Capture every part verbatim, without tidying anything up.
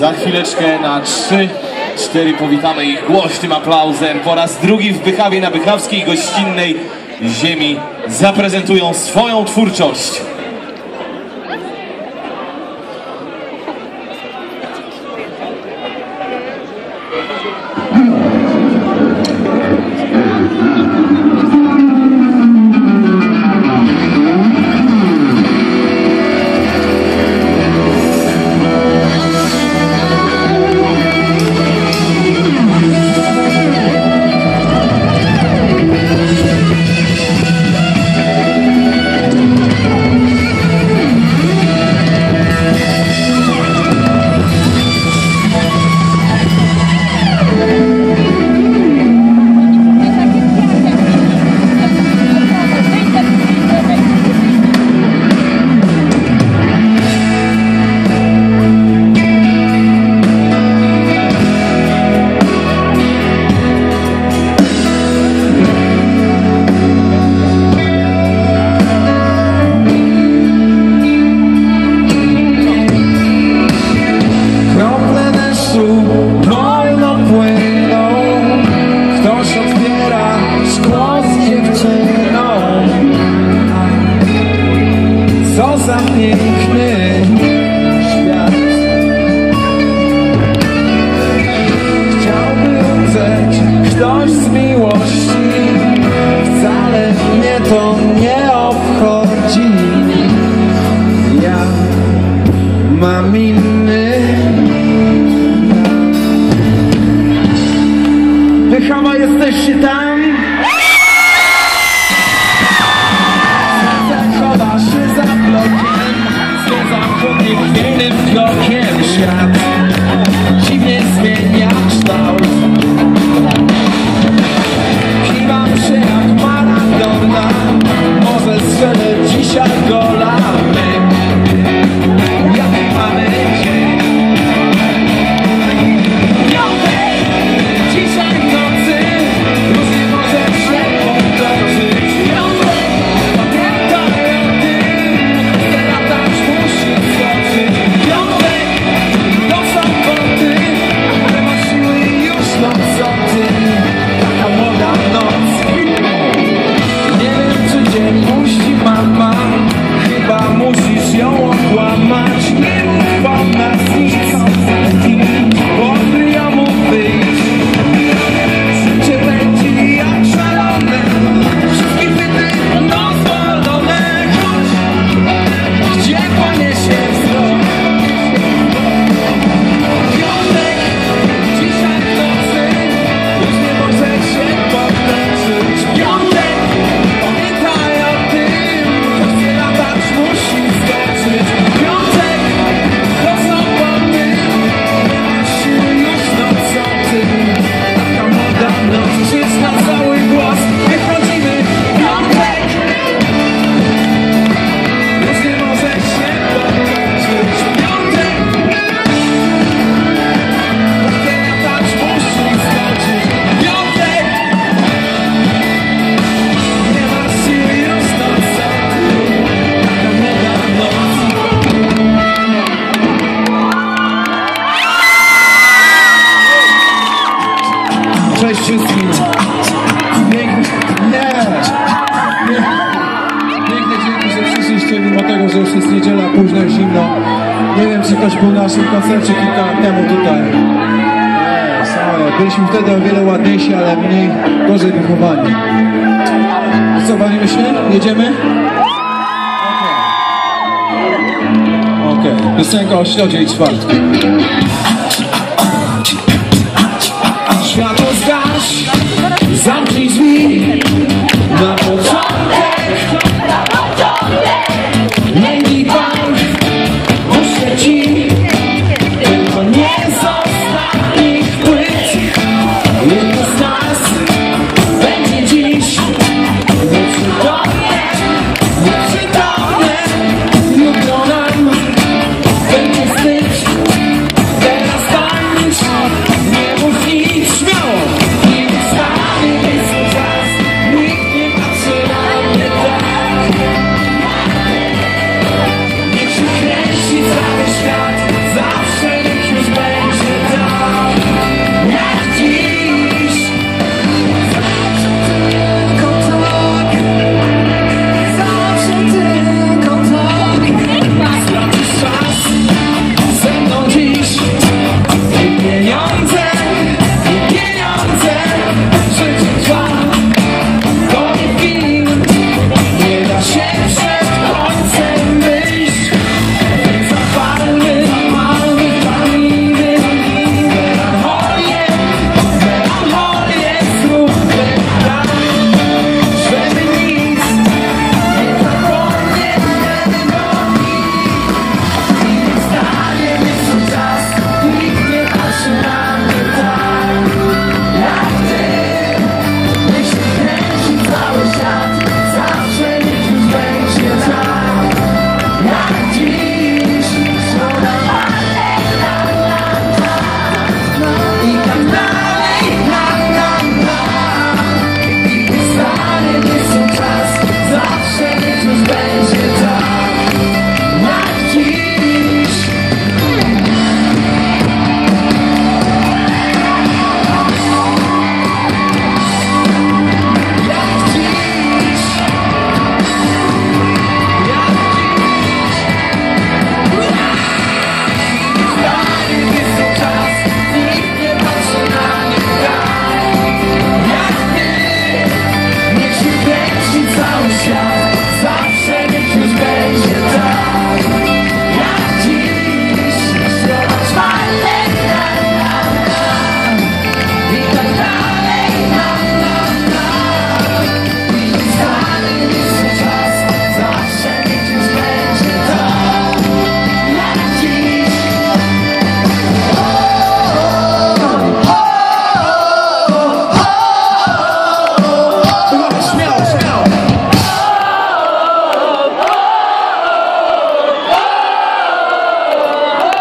Za chwileczkę na trzy cztery powitamy ich głośnym aplauzem. Po raz drugi w Bychawie na bychawskiej gościnnej ziemi zaprezentują swoją twórczość. Piękny świat. Chciałby umrzeć ktoś z miłości, wcale mnie to nie obchodzi. Ja mam inny. Bychawa, jesteście tam? Chowa się za blokiem, zwiedzam chwiejnym krokiem. Świat dziwnie zmienia kształt. Kiwam się jak Maradona, może strzelę dzisiaj gola. My, jaki mamy dzień? Piątek, dzisiaj w nocy, różnie może się potoczyć. Piątek, pamiętaj o tym, chcę latać, musi skoczyć. Piątek, do soboty, ale ma siły już noc co ty. Taka młoda noc. Nie wiem, czy dzień puści mama, chyba musisz ją okłamać. Nie mów o nas nic, odkryj mu wyjść. Życie będzie jak szalone, wszystkie chwyty dozwolone. Chodź, gdzie poniesie wzrok. Piątek, dzisiaj w nocy, już nie może się potoczyć. Piątek, pamiętaj o tym, kto chce latać, musi skoczyć. Piątek, do soboty, nie ma siły już noc co ty. Taka młoda noc, czysta cały głos, wychodzimy. Piątek, już nie może się potoczyć. Piątek, kto chce latać, musi skoczyć. Piątek, nie ma siły już noc co ty. Taka młoda noc. Cześć wszystkim. Piękne, nie. Piękne dzięki, że przyszliście, mimo tego, że już jest niedziela, późno i zimno. Nie wiem, czy ktoś był na naszym koncercie kilka lat temu tutaj. Nie, same. Byliśmy wtedy o wiele ładniejsi, ale mniej, gorzej wychowani. I co, bawimy się? Jedziemy? Okej. Okay. Piosenka o środzie i czwartku. Światło zgaś, zamknij drzwi. Na początek, mieli pan, muszę ci, tylko nie z ostatnich płyt. Jedno z nas będzie dziś nieprzytomne, nieprzytomne. Jutro nam będzie wstyd. Teraz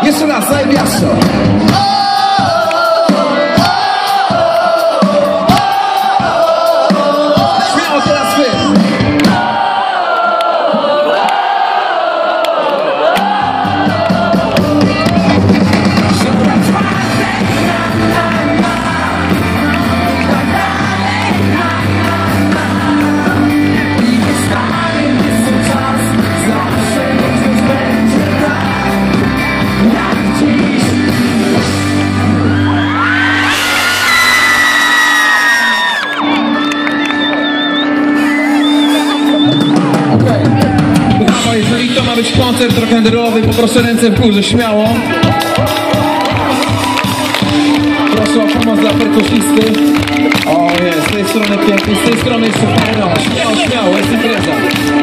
Jeszcze raz, najbliższo. Śmiało teraz wy. Jeżeli to ma być koncert rock'n'rollowy, poproszę ręce w górze, śmiało. Proszę o pomoc dla perkusisty. O jest, z tej strony pięknie, z tej strony jeszcze parę rąk. Śmiało, śmiało, jest impreza.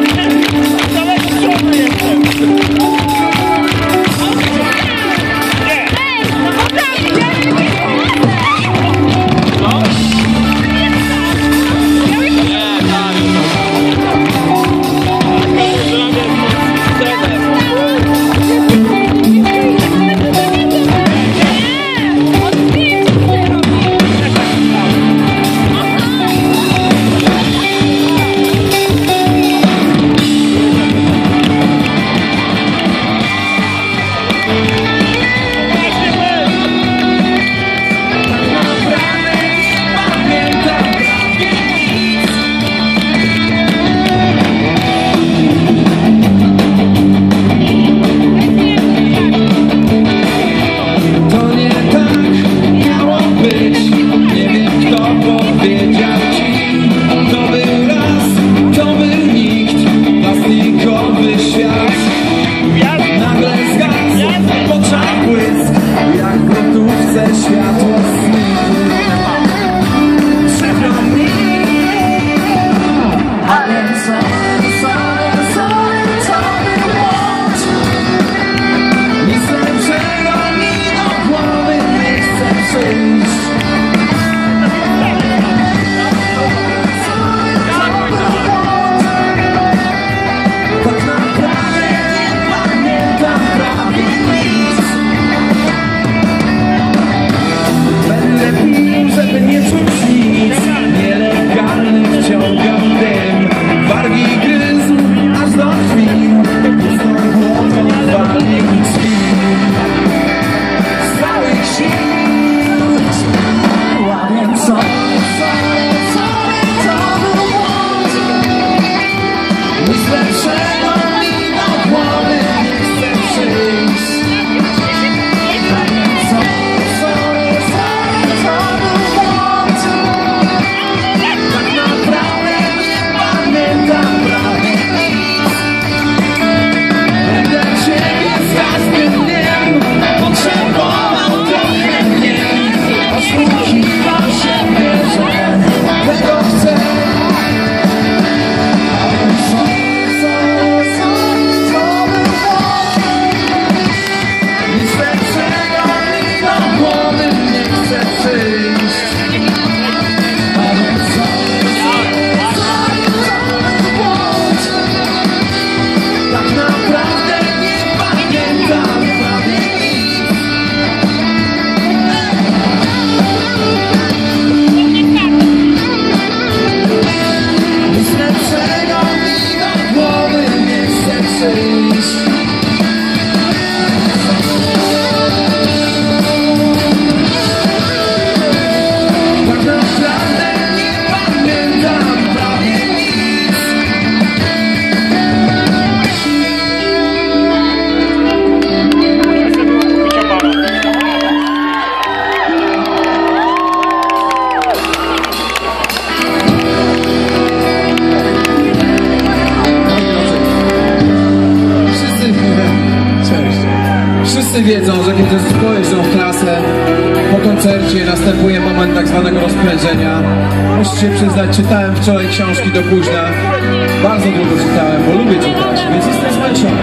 Wszyscy wiedzą, że kiedy zespoły są w klasę, po koncercie następuje moment tak zwanego rozprężenia. Muszę się przyznać, czytałem wczoraj książki do późna. Bardzo długo czytałem, bo lubię czytać, więc jestem zmęczony.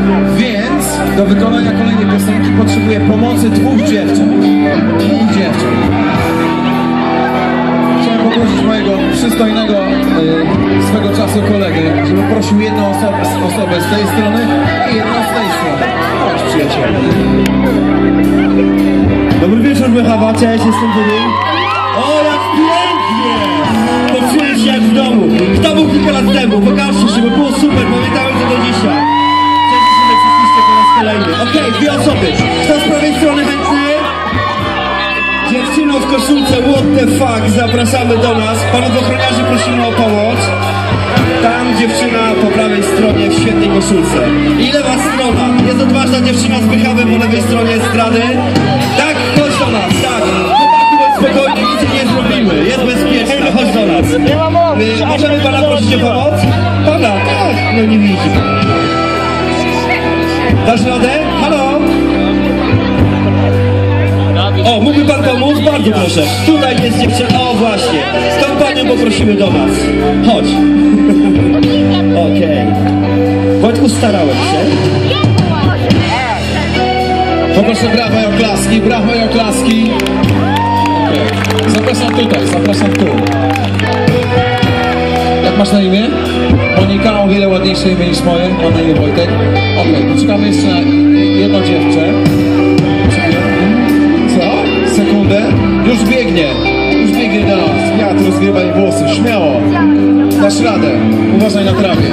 Więc do wykonania kolejnej piosenki potrzebuję pomocy dwóch dziewcząt. Dwóch dziewcząt. chciałem poprosić mojego przystojnego y, swego czasu kolegę, żeby prosił jedną osobę, osobę z tej strony i jedną z tej strony. Chodź, przyjaciel. Dobry wieczór, Bychawa, cześć, jestem Dudy. O, jak pięknie! Poczułem się jak w domu. Kto był kilka lat temu? Pokażcie się, bo było super, pamiętałem to do dzisiaj. Cieszę się, że przyszliście po raz kolejny. Okej, okay, dwie osoby. Kto z prawej strony chętny? Dziewczyno w koszulce, what the fuck, zapraszamy do nas. Panów ochroniarzy prosimy o pomoc. Tam dziewczyna po prawej stronie w świetnej koszulce. Ile was strona? Jest odważna dziewczyna z Bychawy po lewej stronie strady. Tak, chodź do nas, tak. Chłopaki, bądź spokojnie, nic nie zrobimy. Jest bezpieczna, chodź do nas. My, możemy pana prosić o pomoc? Pana, tak, no nie widzi. Dasz radę? Halo? O, mógłby pan pomóc? Bardzo proszę. Tutaj jest dziewczyna. O, właśnie. Z tą panią poprosimy do nas. Chodź. Okej. Okay. Wojtku, starałem się. Poproszę brawa i oklaski, brawa i oklaski. Okay. Zapraszam tutaj, zapraszam tu. Jak masz na imię? Monika, o wiele ładniejsze imię niż moje. Mam na imię Wojtek. Okej, okay. Poczekamy jeszcze na jedno dziewczę. Co? Sekundę. Już biegnie. Już biegnie do nas. Wiatr rozgrywa jej włosy. Śmiało. Dasz radę. Uważaj na trawie.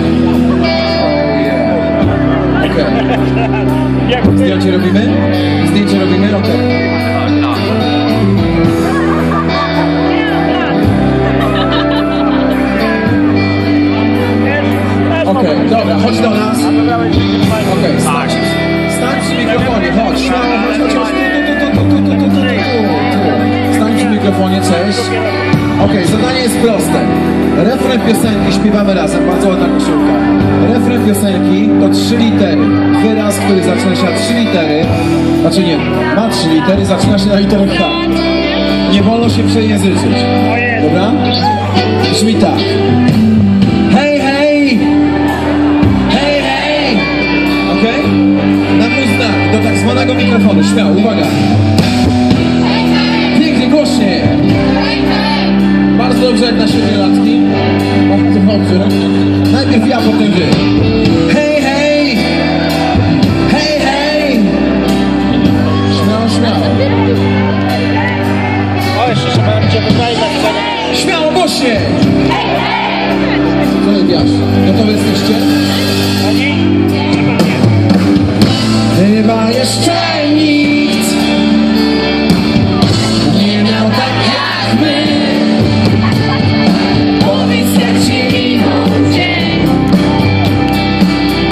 Okej. Okay. Zdjęcie robimy? Zdjęcie robimy? Okej. Okay. Okej, okay, dobra, chodź do nas. Okej, okay, stań, stań przy mikrofonie, chodź, śmiało, chodź, chodź, chodź, tu, tu, tu, tu, tu, tu, tu, tu, tu. Stań przy mikrofonie, cześć. Okej, okay, zadanie jest proste. Refren piosenki śpiewamy razem, bardzo ładna koszulka. Refren piosenki to trzy litery. Wyraz, który zaczyna się na trzy litery, znaczy nie, ma trzy litery, zaczyna się na literę H. Nie wolno się przejęzyczyć. Dobra? Brzmi tak. Hej, hej! Hej, hej! Okej? Okay? Na mój znak, do tak zwanego mikrofonu. Śmiało, uwaga! Pięknie, głośniej! Bardzo dobrze jak na siedmiolatki. Bardzo dobrze. Najpierw ja, potem wy. Hej, hej! Hej, hej! Śmiało, śmiało. O, jeszcze trzeba cię wybrać. Śmiało, głośniej! Kolejwiarz, gotowi jesteście? Chyba jeszcze nikt nie miał tak jak my. Powiedz, jak ci minął dzień.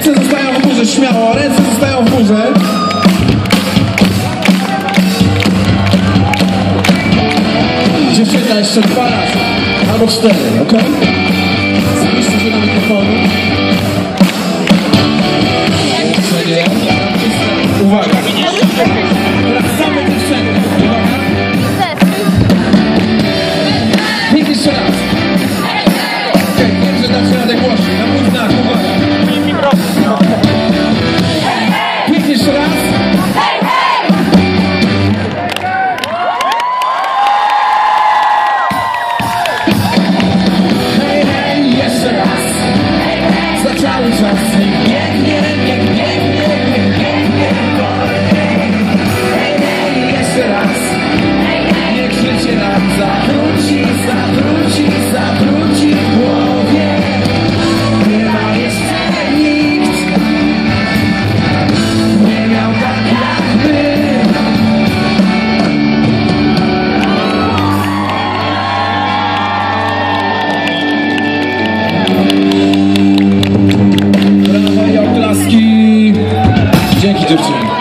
Ręce zostają w górze, śmiało, ręce zostają w górze. Dziewczyna jeszcze dwa razy, albo cztery, ok? Zbliżcie się do mikrofonu. Uwaga. Teraz same dziewczyny. Uwaga. Nikt jeszcze raz. Okej, wiem, że dacie radę głośniej. Na mój znak, uwaga. Nikt jeszcze raz. Hej, hej, jeszcze raz. Za cały czas. Biegnie, biegnie, biegnie, biegnie. Hej, hej, jeszcze raz. Niech życie nam zawróci, zawróci, zawróci w głowie. Nie ma jeszcze nikt, nie miał tak jak my. Brawa i oklaski. Dzięki dziewczyny.